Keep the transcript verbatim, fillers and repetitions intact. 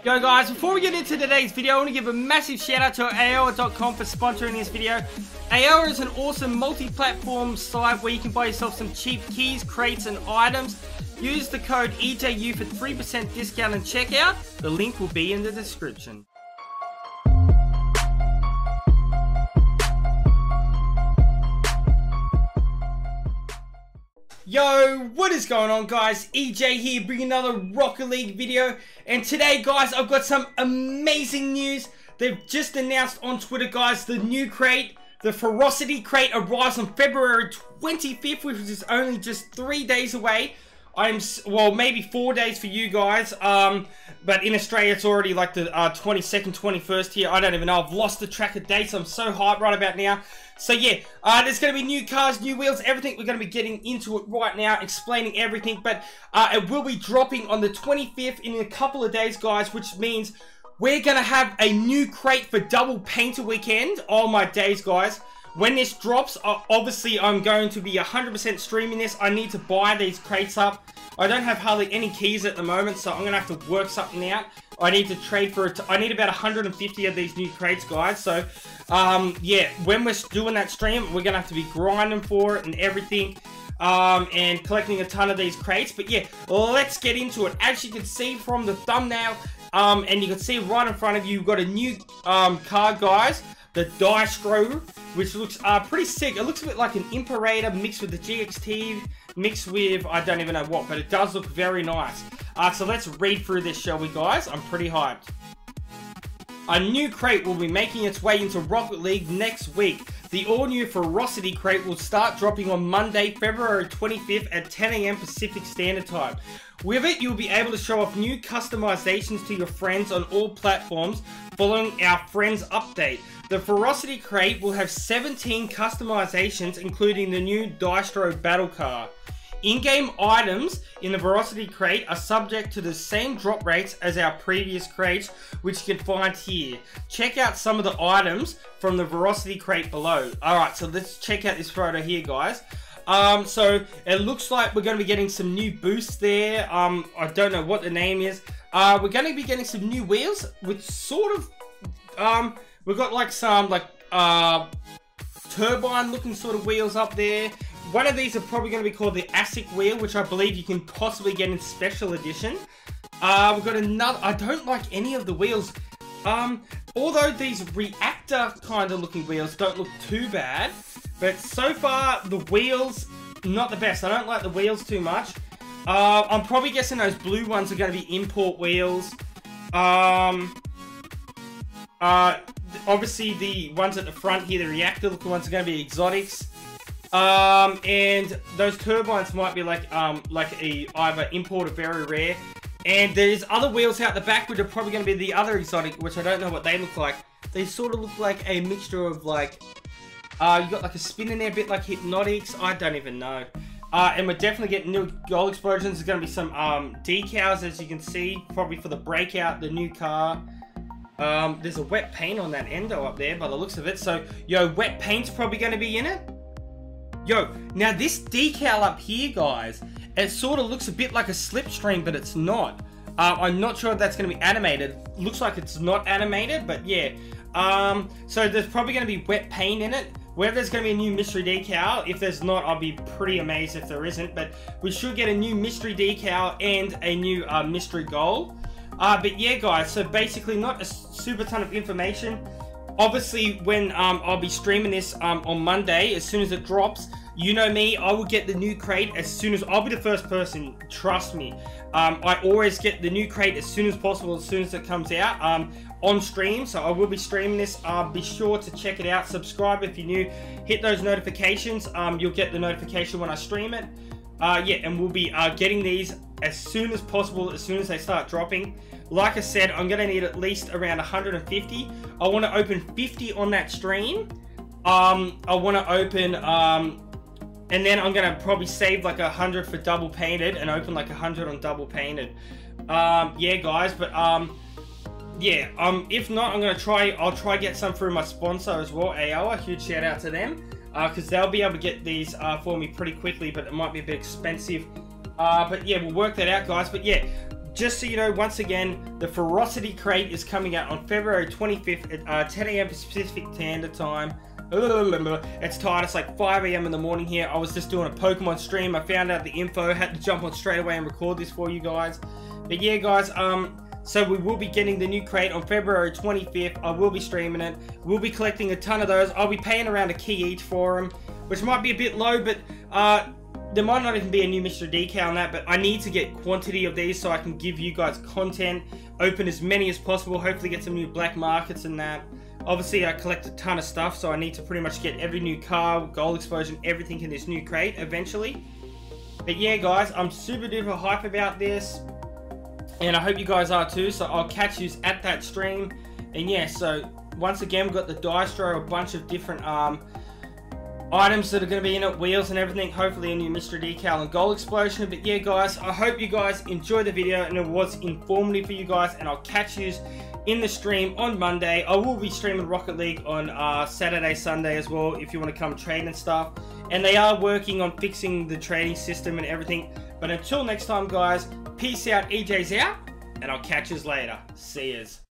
Yo guys, before we get into today's video, I want to give a massive shout out to Aoa dot com for sponsoring this video. Aoa is an awesome multi-platform site where you can buy yourself some cheap keys, crates and items. Use the code E J U for three percent discount and checkout. The link will be in the description. Yo, what is going on guys? E J here, bringing another Rocket League video. And today guys, I've got some amazing news. They've just announced on Twitter guys, the new crate, the Ferocity crate arrives on February twenty-fifth, which is only just three days away. I'm, well, maybe four days for you guys, um, but in Australia it's already like the uh, twenty-second, twenty-first here. I don't even know, I've lost the track of dates. I'm so hyped right about now. So yeah, uh, there's going to be new cars, new wheels, everything. We're going to be getting into it right now, explaining everything, but uh, it will be dropping on the twenty-fifth in a couple of days, guys, which means we're going to have a new crate for Double Painter Weekend. Oh my days, guys. When this drops, uh, obviously I'm going to be one hundred percent streaming this. I need to buy these crates up. I don't have hardly any keys at the moment, so I'm going to have to work something out. I need to trade for it. I need about one hundred fifty of these new crates, guys. So, um, yeah, when we're doing that stream, we're going to have to be grinding for it and everything. Um, and collecting a ton of these crates. But yeah, let's get into it. As you can see from the thumbnail, um, and you can see right in front of you, you've got a new um, car, guys. The Dystro, which looks uh, pretty sick. It looks a bit like an Imperator mixed with the G X T, mixed with, I don't even know what, but it does look very nice. Uh, so let's read through this, shall we, guys? I'm pretty hyped. A new crate will be making its way into Rocket League next week. The all-new Ferocity crate will start dropping on Monday, February twenty-fifth at ten A M Pacific Standard Time. With it, you'll be able to show off new customizations to your friends on all platforms following our Friends update. The Ferocity crate will have seventeen customizations, including the new Dystro Battle Car. In-game items in the Ferocity crate are subject to the same drop rates as our previous crates, which you can find here. Check out some of the items from the Ferocity crate below. Alright, so let's check out this photo here, guys. Um, so it looks like we're going to be getting some new boosts there. Um, I don't know what the name is. Uh, we're going to be getting some new wheels with sort of, um, we've got like some like, uh, turbine looking sort of wheels up there. One of these are probably going to be called the ASIC wheel, which I believe you can possibly get in special edition. Uh, we've got another, I don't like any of the wheels. Um, although these reactor kind of looking wheels don't look too bad. But so far, the wheels, not the best. I don't like the wheels too much. Uh, I'm probably guessing those blue ones are going to be import wheels. Um, uh, obviously, the ones at the front here, the reactor looking ones, are going to be exotics. Um, and those turbines might be like um, like a either import or very rare. And there's other wheels out the back, which are probably going to be the other exotic, which I don't know what they look like. They sort of look like a mixture of like... Uh, you got like a spin in there, a bit like Hypnotics. I don't even know. Uh, and we're definitely getting new gold explosions. There's going to be some um, decals, as you can see, probably for the Breakout, the new car. Um, there's a wet paint on that endo up there by the looks of it. So, yo, wet paint's probably going to be in it. Yo, now this decal up here, guys, it sort of looks a bit like a Slipstream, but it's not. Uh, I'm not sure if that's going to be animated. Looks like it's not animated, but yeah. Um, so there's probably going to be wet paint in it. Whether there's going to be a new mystery decal, if there's not, I'll be pretty amazed if there isn't. But we should get a new mystery decal and a new uh, mystery goal. Uh, but yeah, guys, so basically not a super ton of information. Obviously, when um, I'll be streaming this um, on Monday, as soon as it drops, you know me, I will get the new crate as soon as, I'll be the first person, trust me. Um, I always get the new crate as soon as possible, as soon as it comes out um, on stream. So I will be streaming this. Uh, be sure to check it out. Subscribe if you're new. Hit those notifications. Um, you'll get the notification when I stream it. Uh, yeah, and we'll be uh, getting these as soon as possible, as soon as they start dropping. Like I said, I'm going to need at least around one hundred fifty. I want to open fifty on that stream. Um, I want to open... Um, And then I'm going to probably save like a hundred for double painted and open like a hundred on double painted. Um, yeah, guys, but um, yeah, um, if not, I'm going to try, I'll try get some through my sponsor as well, Aoa. Huge shout out to them. Because uh, they'll be able to get these uh, for me pretty quickly, but it might be a bit expensive. Uh, but yeah, we'll work that out, guys. But yeah, just so you know, once again, the Ferocity crate is coming out on February twenty-fifth at uh, ten A M Pacific Standard Time. It's tired, it's like five A M in the morning here. I was just doing a Pokemon stream. I found out the info, had to jump on straight away and record this for you guys. But yeah, guys, um, so we will be getting the new crate on February twenty-fifth. I will be streaming it. We'll be collecting a ton of those. I'll be paying around a key each for them, which might be a bit low, but uh, there might not even be a new Mystery Decal on that, but I need to get quantity of these so I can give you guys content, open as many as possible, hopefully get some new black markets and that. Obviously, I collect a ton of stuff, so I need to pretty much get every new car, gold explosion, everything in this new crate eventually. But yeah, guys, I'm super duper hype about this, and I hope you guys are too, so I'll catch you at that stream. And yeah, so once again, we've got the Dystro, a bunch of different um, items that are going to be in it, wheels and everything, hopefully a new Mystery Decal and gold explosion. But yeah, guys, I hope you guys enjoyed the video and it was informative for you guys, and I'll catch you in the stream on Monday. I will be streaming Rocket League on uh, Saturday, Sunday as well, if you want to come trade and stuff. And they are working on fixing the trading system and everything. But until next time, guys, peace out, E J's out, and I'll catch you later. See yous.